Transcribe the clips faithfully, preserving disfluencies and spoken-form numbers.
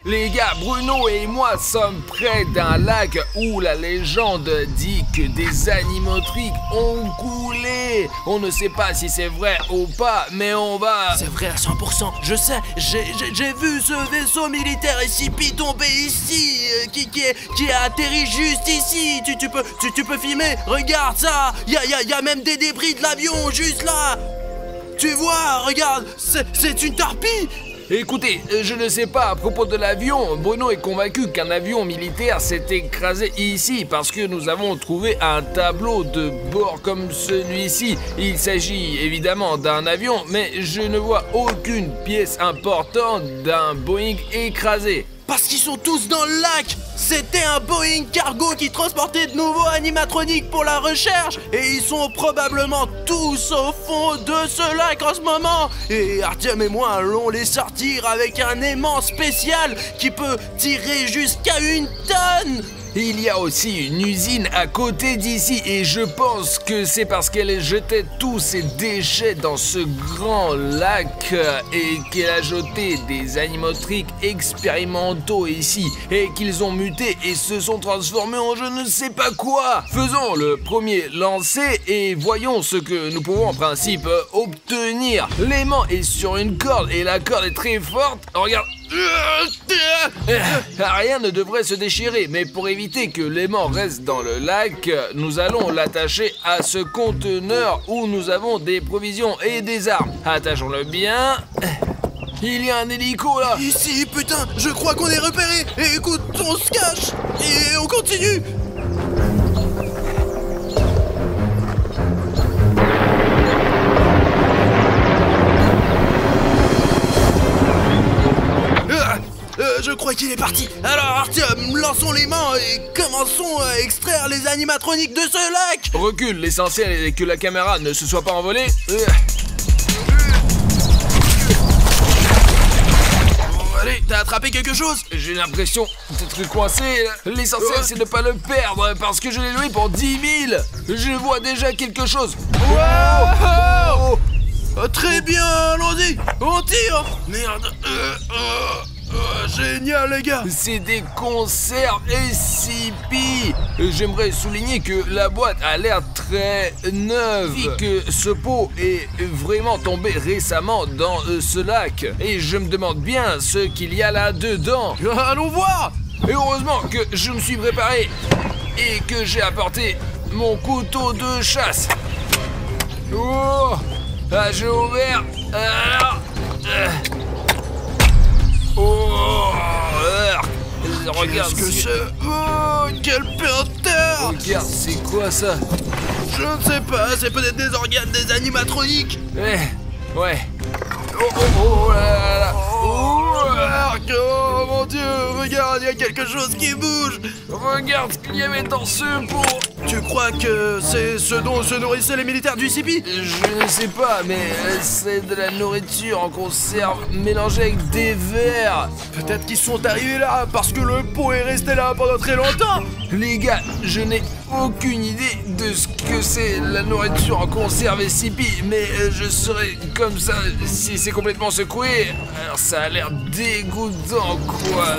Les gars, Bruno et moi sommes près d'un lac où la légende dit que des animatroniques ont coulé. On ne sait pas si c'est vrai ou pas, mais on va... C'est vrai à cent pour cent, je sais, j'ai vu ce vaisseau militaire S C P tomber ici, euh, qui, qui, est, qui a atterri juste ici. Tu, tu, peux, tu, tu peux filmer, regarde ça, il y a, y a, y a même des débris de l'avion juste là. Tu vois, regarde, c'est une torpille. Écoutez, je ne sais pas à propos de l'avion. Bruno est convaincu qu'un avion militaire s'est écrasé ici parce que nous avons trouvé un tableau de bord comme celui-ci. Il s'agit évidemment d'un avion, mais je ne vois aucune pièce importante d'un Boeing écrasé. Parce qu'ils sont tous dans le lac. C'était un Boeing cargo qui transportait de nouveaux animatroniques pour la recherche. Et ils sont probablement tous au fond de ce lac en ce moment. Et Artyom et moi allons les sortir avec un aimant spécial qui peut tirer jusqu'à une tonne. Il y a aussi une usine à côté d'ici et je pense que c'est parce qu'elle jetait tous ses déchets dans ce grand lac et qu'elle a jeté des animatroniques expérimentaux ici et qu'ils ont muté et se sont transformés en je ne sais pas quoi. Faisons le premier lancer et voyons ce que nous pouvons en principe obtenir. L'aimant est sur une corde et la corde est très forte. Regarde. Rien ne devrait se déchirer, mais pour éviter que l'aimant reste dans le lac, nous allons l'attacher à ce conteneur où nous avons des provisions et des armes. Attachons-le bien. Il y a un hélico là. Ici, putain, je crois qu'on est repéré. Et écoute, on se cache et on continue. Je crois qu'il est parti. Alors Artyom, lançons les mains et commençons à extraire les animatroniques de ce lac. Recule, l'essentiel est que la caméra ne se soit pas envolée. Allez, t'as attrapé quelque chose? J'ai l'impression d'être coincé. L'essentiel c'est de ne pas le perdre parce que je l'ai loué pour dix mille. Je vois déjà quelque chose. Wow oh, oh, très bien, allons-y, on tire. Merde. Euh, euh... Oh, génial les gars. C'est des conserves S C P. J'aimerais souligner que la boîte a l'air très neuve et que ce pot est vraiment tombé récemment dans ce lac. Et je me demande bien ce qu'il y a là-dedans. Allons voir. Et heureusement que je me suis préparé et que j'ai apporté mon couteau de chasse. Oh, ah, j'ai ouvert. Alors, euh, Oh, regarde ce que c'est. Oh, quel peur. Regarde, c'est quoi ça? Je ne sais pas, c'est peut-être des organes des animatroniques. Eh, ouais. Oh, oh, oh là là là. Oh, Marc, oh mon Dieu, regarde, il y a quelque chose qui bouge. Regarde ce qu'il y avait dans ce pot. Tu crois que c'est ce dont se nourrissaient les militaires du S C P? Je ne sais pas, mais c'est de la nourriture en conserve mélangée avec des vers. Peut-être qu'ils sont arrivés là parce que le pot est resté là pendant très longtemps. Les gars, je n'ai aucune idée de ce que c'est la nourriture en conserve S C P, mais je serais comme ça si c'est complètement secoué. Alors ça a l'air dégoûtant, quoi.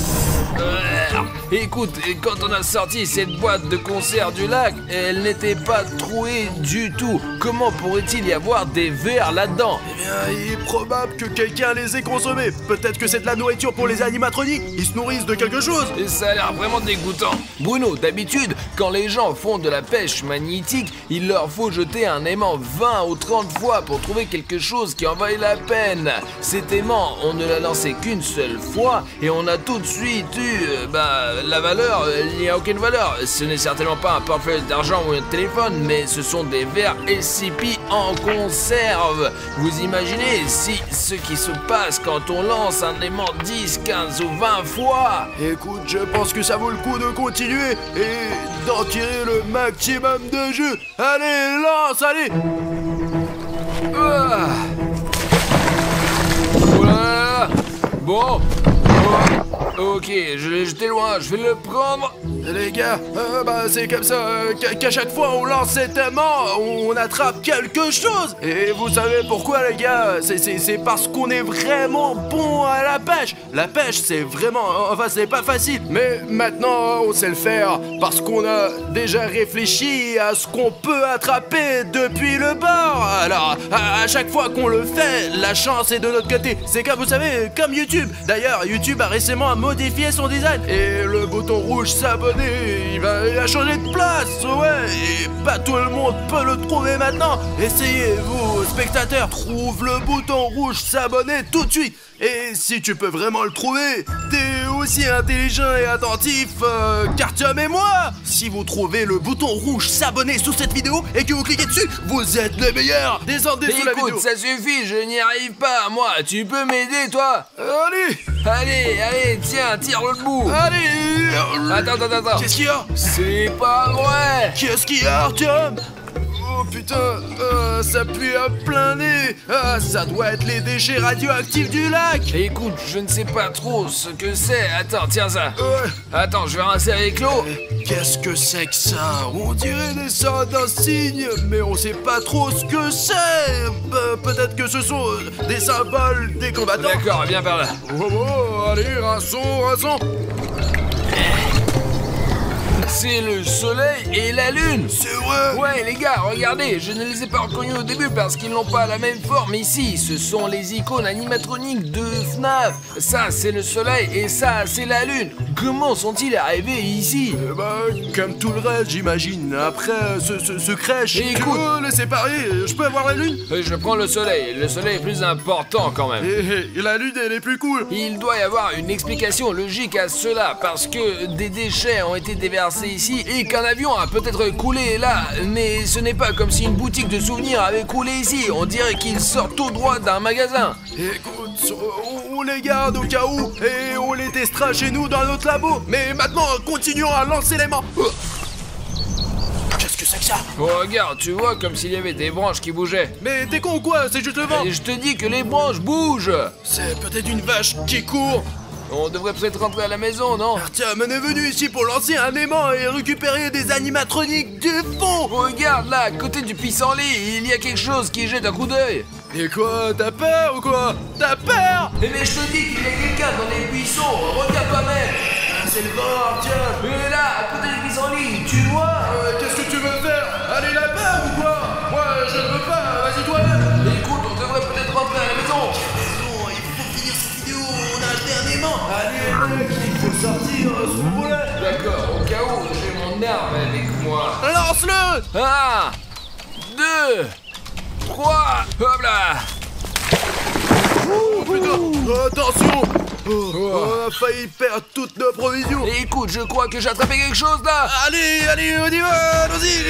Écoute, quand on a sorti cette boîte de conserve du lac, elle n'était pas trouée du tout. Comment pourrait-il y avoir des vers là-dedans? Eh bien, il est probable que quelqu'un les ait consommés. Peut-être que c'est de la nourriture pour les animatroniques. Ils se nourrissent de quelque chose. Et ça a l'air vraiment dégoûtant. Bruno, d'habitude, quand les gens font de la pêche magnétique, il leur faut jeter un aimant vingt ou trente fois pour trouver quelque chose qui en vaille la peine. Cet aimant, on ne l'a lancé qu'une seule fois et on a tout de suite eu, euh, bah, la valeur, il n'y a aucune valeur. Ce n'est certainement pas un portefeuille d'argent ou un téléphone, mais ce sont des vers S C P en conserve. Vous imaginez si ce qui se passe quand on lance un aimant dix, quinze ou vingt fois? Écoute, je pense que ça vaut le coup de continuer et d'en tirer le maximum de jus. Allez, lance, allez. Ah. Voilà. Bon. Oh. Ok, je l'ai jeté loin, je vais le prendre. Les gars, euh, bah c'est comme ça euh, qu'à qu'à chaque fois on lance cet aimant, on attrape quelque chose. Et vous savez pourquoi les gars? C'est c'est- c'est parce qu'on est vraiment bon à la pêche. La pêche c'est vraiment, enfin c'est pas facile. Mais maintenant on sait le faire parce qu'on a déjà réfléchi à ce qu'on peut attraper depuis le bord. Alors à, à chaque fois qu'on le fait, la chance est de notre côté. C'est comme vous savez, comme YouTube. D'ailleurs YouTube a récemment modifié son design. Et le bouton rouge s'abonner, il va il a changé de place, ouais. Et pas tout le monde peut le trouver maintenant. Essayez, vous, spectateurs, trouve le bouton rouge s'abonner tout de suite. Et si tu peux vraiment le trouver, t'es aussi intelligent et attentif euh, qu'Artyom et moi. Si vous trouvez le bouton rouge s'abonner sous cette vidéo et que vous cliquez dessus, vous êtes les meilleurs. Descendez sous la vidéo. Écoute, ça suffit, je n'y arrive pas, moi. Tu peux m'aider, toi? Allez, Allez, allez, tiens, tire le bout. allez. Attends, attends, attends. Qu'est-ce qu'il y a? C'est pas vrai. Qu'est-ce qu'il y a, Artyom? Oh putain, euh, ça pue à plein nez. Ah, ça doit être les déchets radioactifs du lac. Écoute, je ne sais pas trop ce que c'est. Attends, tiens ça. Ouais. Attends, je vais rincer avec l'eau. Qu'est-ce que c'est que ça? On dirait des sortes d'insignes, mais on sait pas trop ce que c'est. Pe- Peut-être que ce sont euh, des symboles des combattants. D'accord, viens par là. Oh, oh, allez, rinçons, rinçons. C'est le soleil et la lune. C'est vrai. Ouais les gars, regardez, je ne les ai pas reconnus au début parce qu'ils n'ont pas la même forme ici. Ce sont les icônes animatroniques de F N A F. Ça c'est le soleil et ça c'est la lune. Comment sont-ils arrivés ici? Eh ben, comme tout le reste, j'imagine. Après ce, ce, ce crèche, Et tu écoute. veux les séparer? Je peux avoir la lune? Euh, Je prends le soleil, le soleil est plus important quand même. Et, et la lune, elle est plus cool. Il doit y avoir une explication logique à cela parce que des déchets ont été déversés ici et qu'un avion a peut-être coulé là, mais ce n'est pas comme si une boutique de souvenirs avait coulé ici. On dirait qu'il sort tout droit d'un magasin. Écoute, on, on les garde au cas où et on les testera chez nous dans notre labo. Mais maintenant, continuons à lancer l'aimant. Oh. Qu'est-ce que c'est que ça? Oh, regarde, tu vois comme s'il y avait des branches qui bougeaient. Mais t'es con ou quoi? C'est juste le vent. Et je te dis que les branches bougent. C'est peut-être une vache qui court. On devrait peut-être rentrer à la maison, non? Artyom, on est venu ici pour lancer un aimant et récupérer des animatroniques du fond. Regarde là, à côté du pissenlit, il y a quelque chose qui jette un coup d'œil. Et quoi? T'as peur ou quoi? T'as peur? Eh mais je te dis qu'il y a quelqu'un dans les buissons, regarde toi-même. Ah, c'est le vent, Artyom. Mais là, à côté du pissenlit, tu vois? Euh, Qu'est-ce que tu veux faire? Aller là-bas ou quoi? Moi, je ne veux pas. Vas-y toi-même. Écoute, on devrait peut-être rentrer à la maison. Bon, il faut finir cette vidéo. On a acheté un aimant. Allez, mec, il faut sortir ce volet. D'accord, au cas où, j'ai mon arme avec moi. Lance-le. Un, deux, trois, hop là. Oh putain, attention. Oh, on a failli perdre toutes nos provisions. Et écoute, je crois que j'ai attrapé quelque chose là. Allez, allez, on y va, allons-y.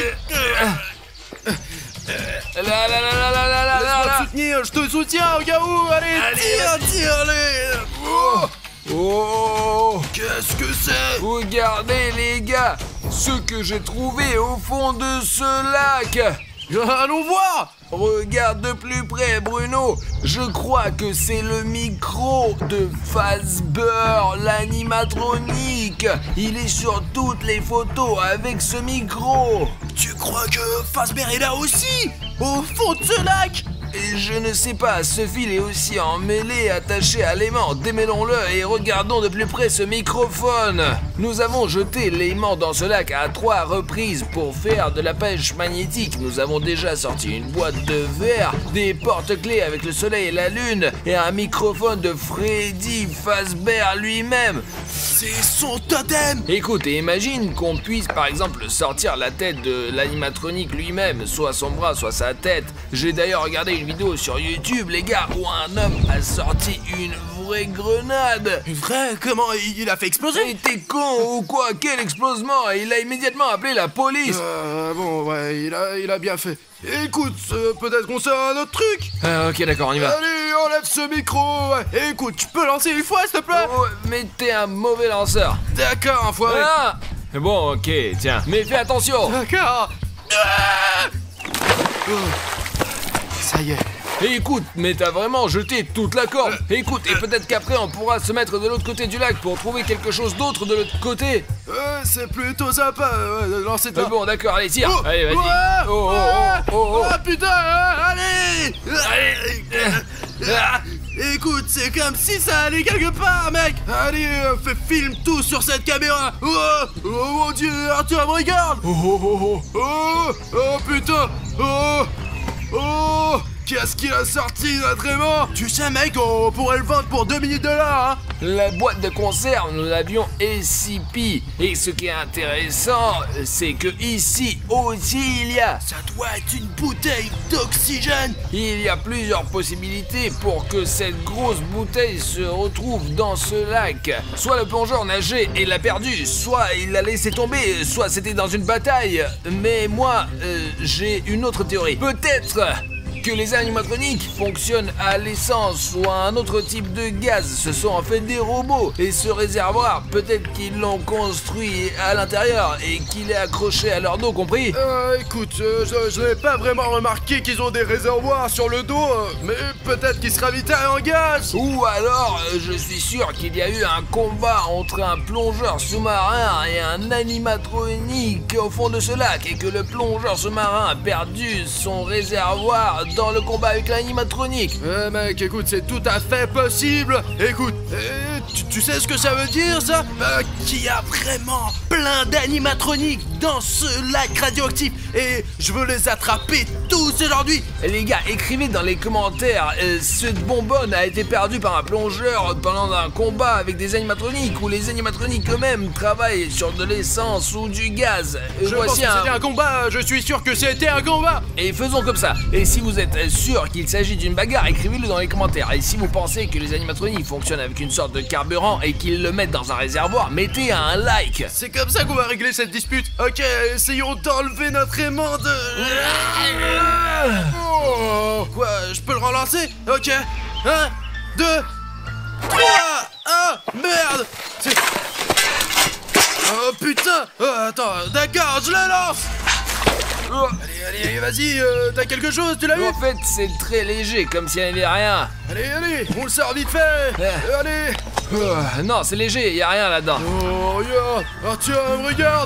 Là, là, là, là, là, là, là, Laisse-moi là. te soutenir, je te soutiens au cas où. Allez, Allez, tire, tire, allez. Oh, Oh, qu'est-ce que c'est? regardez les gars, ce que j'ai trouvé au fond de ce lac. Allons voir. Regarde de plus près, Bruno. Je crois que c'est le micro de Fazbear, l'animatronique. Il est sur toutes les photos avec ce micro. Tu crois que Fazbear est là aussi? Au fond de ce lac? Et je ne sais pas, ce fil est aussi emmêlé, attaché à l'aimant. Démêlons-le et regardons de plus près ce microphone. Nous avons jeté l'aimant dans ce lac à trois reprises pour faire de la pêche magnétique. Nous avons déjà sorti une boîte de verre, des porte-clés avec le soleil et la lune, et un microphone de Freddy Fazbear lui-même. C'est son totem. Écoute, et imagine qu'on puisse par exemple sortir la tête de l'animatronique lui-même, soit son bras, soit sa tête. J'ai d'ailleurs regardé une vidéo sur YouTube, les gars, où un homme a sorti une vraie grenade. Une vraie? Comment il a fait exploser? Mais t'es con ou quoi? Quel explosement! Il a immédiatement appelé la police. Euh, bon, ouais, il a, il a bien fait. Écoute, euh, peut-être qu'on sort un autre truc. Ah, ok, d'accord, on y va. Allez, enlève ce micro. Ouais. Écoute, tu peux lancer une fois, s'il te plaît? Oh, mais t'es un mauvais lanceur. D'accord, enfoiré. Ah! Bon, ok, tiens, mais fais attention. D'accord. Ah. Oh. Ça y est, Et écoute, mais t'as vraiment jeté toute la corde. Et écoute, et peut-être qu'après on pourra se mettre de l'autre côté du lac pour trouver quelque chose d'autre de l'autre côté. Euh, c'est plutôt sympa, euh, lancer ta... Euh, bon, d'accord, allez, tire. Oh, allez, vas-y. ouais, Oh, oh, oh, oh, oh. Oh, putain, euh, allez. Allez. Ah, écoute, c'est comme si ça allait quelque part, mec. Allez, euh, fais film tout sur cette caméra. Oh, oh mon dieu, Arthur, me regarde. Oh, oh, oh, oh. Oh, oh putain. Oh, oh, qu'est-ce qu'il a sorti, notre aimant? Tu sais, mec, on pourrait le vendre pour deux milliers de dollars, hein. La boîte de conserve, nous l'avions S C P. Et ce qui est intéressant, c'est que ici aussi il y a. Ça doit être une bouteille d'oxygène. Il y a plusieurs possibilités pour que cette grosse bouteille se retrouve dans ce lac. Soit le plongeur nageait et l'a perdu, soit il l'a laissé tomber, soit c'était dans une bataille. Mais moi, euh, j'ai une autre théorie. Peut-être que les animatroniques fonctionnent à l'essence ou à un autre type de gaz. Ce sont en fait des robots. Et ce réservoir, peut-être qu'ils l'ont construit à l'intérieur et qu'il est accroché à leur dos, compris? Euh, écoute, euh, je, je n'ai pas vraiment remarqué qu'ils ont des réservoirs sur le dos, euh, mais peut-être qu'ils se ravitaillent en gaz. Ou alors, euh, je suis sûr qu'il y a eu un combat entre un plongeur sous-marin et un animatronique au fond de ce lac et que le plongeur sous-marin a perdu son réservoir dans le combat avec l'animatronique. Euh, mec, écoute, c'est tout à fait possible. Écoute, euh, tu, tu sais ce que ça veut dire, ça? euh, Qu'il y a vraiment plein d'animatroniques dans ce lac radioactif et je veux les attraper tous aujourd'hui. Les gars, écrivez dans les commentaires, euh, cette bonbonne a été perdue par un plongeur pendant un combat avec des animatroniques ou les animatroniques eux-mêmes travaillent sur de l'essence ou du gaz. Euh, Je pense voici que un... c'était un combat, je suis sûr que c'était un combat. Et faisons comme ça. Et si vous êtes sûr qu'il s'agit d'une bagarre, écrivez-le dans les commentaires. Et si vous pensez que les animatroniques fonctionnent avec une sorte de carburant et qu'ils le mettent dans un réservoir, mettez un like. C'est comme ça qu'on va régler cette dispute. Ok, essayons d'enlever notre aimant de... Oh, quoi, je peux le relancer? Ok, un, deux, trois. Ah, merde. C'est... Oh putain. Oh, attends, d'accord, je la lance. Oh, allez, allez, vas-y, euh, t'as quelque chose, tu l'as vu? En fait, c'est très léger, comme s'il n'y avait rien. Allez, allez, on le sort vite fait. Euh. Allez. Oh, non, c'est léger, il n'y a rien là-dedans. Oh, regarde. Arthur, regarde.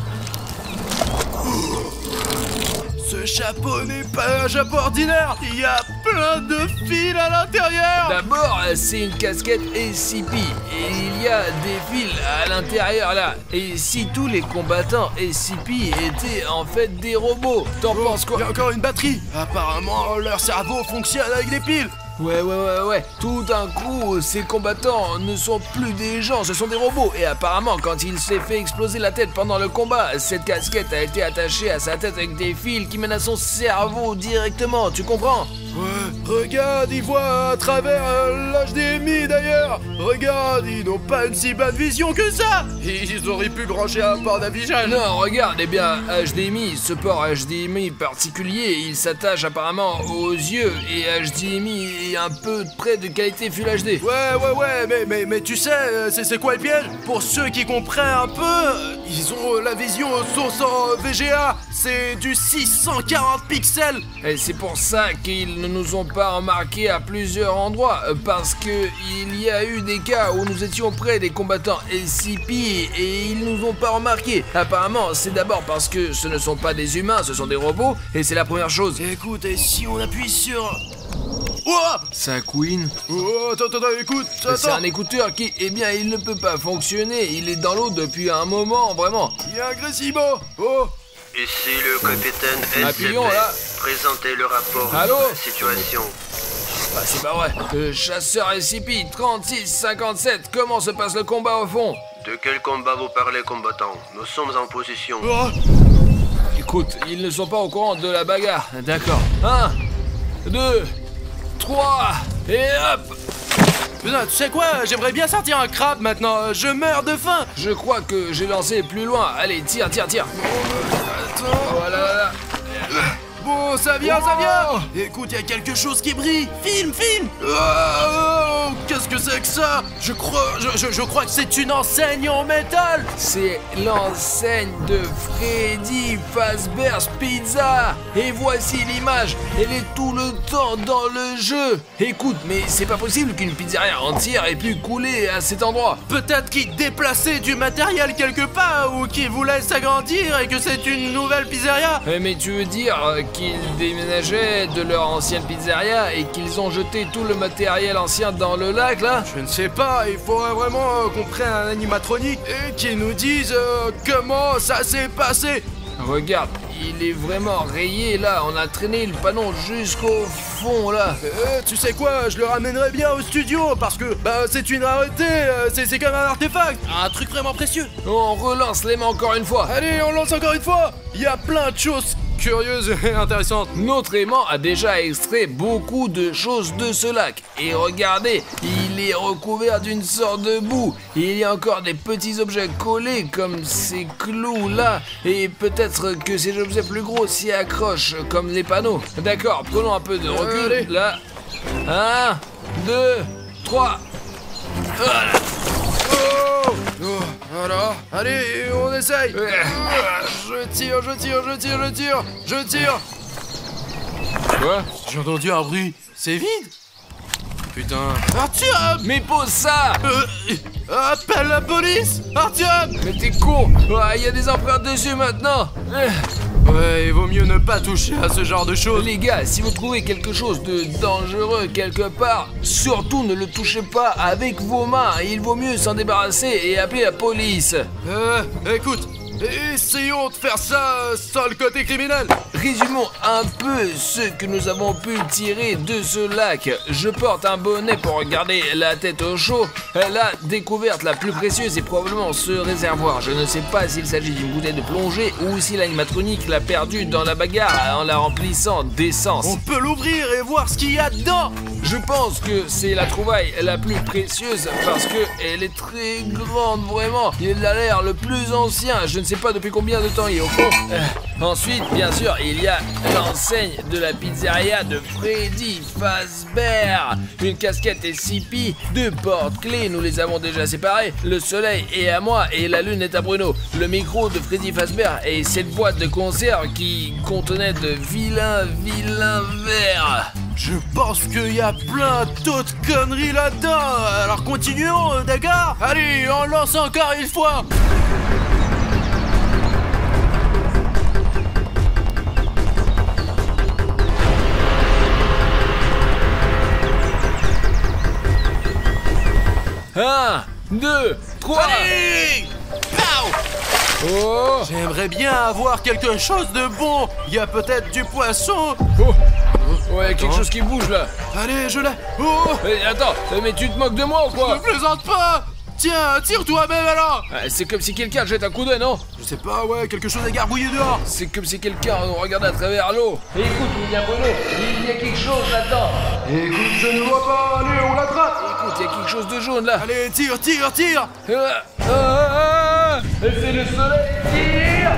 Ce chapeau n'est pas un chapeau ordinaire. Il y a plein de fils à l'intérieur. D'abord, c'est une casquette S C P et il y a des fils à l'intérieur là. Et si tous les combattants S C P étaient en fait des robots, t'en Oh, penses quoi? il y a encore une batterie. Apparemment, leur cerveau fonctionne avec des piles. Ouais, ouais, ouais, ouais. Tout d'un coup, ces combattants ne sont plus des gens, ce sont des robots. Et apparemment, quand il s'est fait exploser la tête pendant le combat, cette casquette a été attachée à sa tête avec des fils qui mènent à son cerveau directement, tu comprends? Ouais, regarde, ils voient à travers euh, l'H D M I d'ailleurs. Regarde, ils n'ont pas une si bonne vision que ça. Ils auraient pu brancher un port d'affichage. Non, regarde, eh bien, H D M I, ce port H D M I particulier, il s'attache apparemment aux yeux et H D M I est un peu près de qualité Full H D. Ouais, ouais, ouais, mais, mais, mais tu sais, euh, c'est c'est quoi le piège? Pour ceux qui comprennent un peu, euh, ils ont euh, la vision source en V G A. C'est du six cent quarante pixels. Et c'est pour ça qu'ils ne nous ont pas remarqué à plusieurs endroits, euh, parce que il y a eu des cas où nous étions près des combattants S C P et ils nous ont pas remarqué. Apparemment, c'est d'abord parce que ce ne sont pas des humains, ce sont des robots, et c'est la première chose. Écoute, et si on appuie sur... Oh, Ça couine. oh, attends, attends, écoute, C'est attends. un écouteur qui, eh bien, il ne peut pas fonctionner. Il est dans l'eau depuis un moment, vraiment. Il y a un Gressimo. Oh, Ici le capitaine S C P. Appuyons, là. Présentez le rapport Allô de la situation. Ah, c'est pas vrai. Euh, chasseur S C P trente-six cinquante-sept, comment se passe le combat au fond? De quel combat vous parlez, combattant? Nous sommes en position. oh. Écoute, ils ne sont pas au courant de la bagarre. D'accord. Un, deux, trois, et hop! Putain, tu sais quoi? J'aimerais bien sortir un crabe maintenant. Je meurs de faim. Je crois que j'ai lancé plus loin. Allez, tire, tire, tire. Attends. Voilà, là, là. Bon, ça vient, ça vient. Écoute, il y a quelque chose qui brille. Filme, filme. Oh, qu'est-ce que c'est que ça? Je crois, je, je, je crois que c'est une enseigne en métal. C'est l'enseigne de Freddy Fazbear's Pizza. Et voici l'image. Elle est tout le temps dans le jeu. Écoute, mais c'est pas possible qu'une pizzeria entière ait pu couler à cet endroit. Peut-être qu'il déplaçait du matériel quelque part ou qu'il voulait s'agrandir et que c'est une nouvelle pizzeria. Eh, Mais tu veux dire qu'ils déménageaient de leur ancienne pizzeria et qu'ils ont jeté tout le matériel ancien dans le lac là? Je ne sais pas, il faudrait vraiment euh, qu'on prenne un animatronique et qu'il nous dise euh, comment ça s'est passé. Regarde, il est vraiment rayé là, on a traîné le panneau jusqu'au fond là. Euh, tu sais quoi, je le ramènerai bien au studio parce que bah c'est une rareté, euh, c'est c'est comme un artefact, un truc vraiment précieux. On relance l'aimant encore une fois. Allez, on lance encore une fois. Il y a plein de choses curieuses et intéressantes. Notre aimant a déjà extrait beaucoup de choses de ce lac. Et regardez, il est recouvert d'une sorte de boue. Il y a encore des petits objets collés comme ces clous là. Et peut-être que ces objets plus gros s'y accrochent comme les panneaux. D'accord, prenons un peu de recul. Allez. Là. Un, deux, trois. Voilà. Oh, oh, voilà. Allez, on essaye. Ouais. Ah, je tire, je tire, je tire, je tire, je tire. Quoi? J'ai entendu un bruit. C'est vide. Putain. Artyom! Mais pose ça! Euh, appelle la police! Artyom! Mais t'es con! Il y a des empreintes dessus maintenant! Ouais, il vaut mieux ne pas toucher à ce genre de choses. Les gars, si vous trouvez quelque chose de dangereux quelque part, surtout ne le touchez pas avec vos mains. Il vaut mieux s'en débarrasser et appeler la police. Euh, écoute, essayons de faire ça sans le côté criminel. Résumons un peu ce que nous avons pu tirer de ce lac. Je porte un bonnet pour garder la tête au chaud. La découverte la plus précieuse est probablement ce réservoir. Je ne sais pas s'il s'agit d'une bouteille de plongée ou si l'animatronique l'a perdue dans la bagarre en la remplissant d'essence. On peut l'ouvrir et voir ce qu'il y a dedans. Je pense que c'est la trouvaille la plus précieuse parce que elle est très grande, vraiment. Il a l'air le plus ancien. Je ne sais pas depuis combien de temps il est au fond. Euh, ensuite, bien sûr, il y a l'enseigne de la pizzeria de Freddy Fazbear. Une casquette et six billes, deux porte-clés, nous les avons déjà séparés. Le soleil est à moi et la lune est à Bruno. Le micro de Freddy Fazbear et cette boîte de conserve qui contenait de vilains, vilains verres. Je pense qu'il y a plein d'autres conneries là-dedans. Alors continuons, d'accord? Allez, on lance encore une fois. Un, deux, trois. Allez! Pow! Oh! J'aimerais bien avoir quelque chose de bon. Il y a peut-être du poisson. Oh! Ouais, quelque chose qui bouge là. Allez, je l'ai. Oh! Mais attends, mais tu te moques de moi ou Ne quoi? plaisante pas. Tiens, tire toi-même alors. Ah, c'est comme si quelqu'un jette un coup d'œil, non? Je sais pas, ouais, quelque chose est gargouillé dehors. C'est comme si quelqu'un regardait à travers l'eau. Écoute, il y a Bruno, il y a quelque chose là-dedans. Écoute, je ne vois pas. Allez, on l'attrape. Écoute, il y a quelque chose de jaune là. Allez, tire, tire, tire. Ah, ah, ah, c'est le soleil qui tire.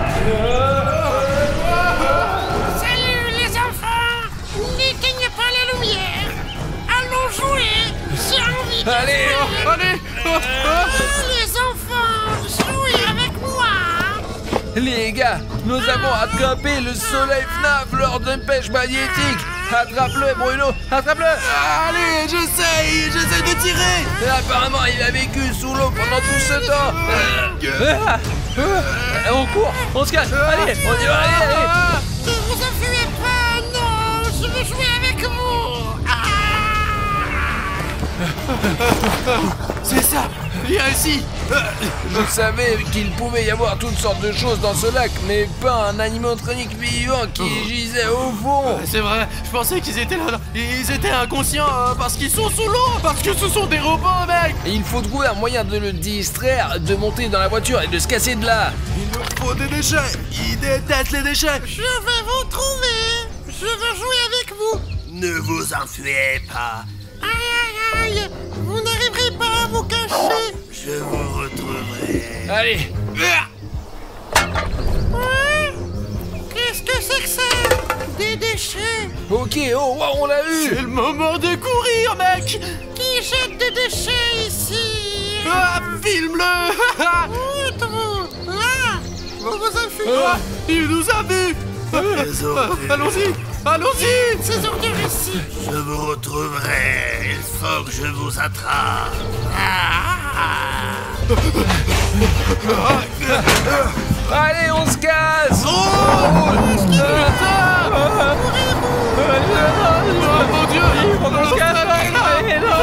Salut les enfants! N'éteignez pas la lumière! Allons jouer! J'ai envie de Allez, jouer! Oh, allez. Oh, oh. Oh, les enfants! Jouez avec moi! Les gars, nous avons attrapé le soleil F N A F lors d'une pêche magnétique. Attrape-le, Bruno, attrape-le. Allez, j'essaye, j'essaye de tirer. Et apparemment, il a vécu sous l'eau pendant tout ce temps. Euh, ah, ah, on court, on se cache. Allez, on y va, allez, allez. Ah. Ne vous enfuyez pas! Non! Je veux jouer avec vous! Ah! C'est ça. Viens ici. Je savais qu'il pouvait y avoir toutes sortes de choses dans ce lac, mais pas un animatronique vivant qui gisait au fond. C'est vrai, je pensais qu'ils étaient là. Ils étaient inconscients euh, parce qu'ils sont sous l'eau. Parce que ce sont des robots, mec. Et il faut trouver un moyen de le distraire, de monter dans la voiture et de se casser de là. Il nous faut des déchets. Ils détestent les déchets. Je vais vous trouver! Je veux jouer avec vous! Ne vous enfuyez pas. Aïe aïe aïe! Vous n'arriverez pas à vous cacher! Je vous retrouverai. Allez. Ouais? Qu'est-ce que c'est que ça? Des des déchets. Ok, oh, wow, on l'a C'est eu. le moment de courir, mec. Qui jette des déchets ici? Ah, filme-le. Où êtes-vous? Là. Vous vous enfuyez. Ah, il nous a vus. Ah, allons-y, allons-y. Ces ordures ici. Je vous retrouverai. Il faut que je vous attrape. Ah. Allez, on se casse. Oh, mon Dieu. On se casse. Allez, non,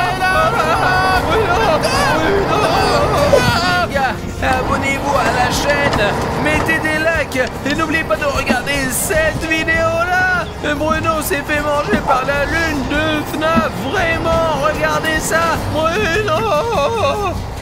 les gars, abonnez-vous à la chaîne, mettez des likes et n'oubliez pas de regarder cette vidéo-là. Bruno s'est fait manger par la lune de F N A F. Vraiment, regardez ça. Bruno.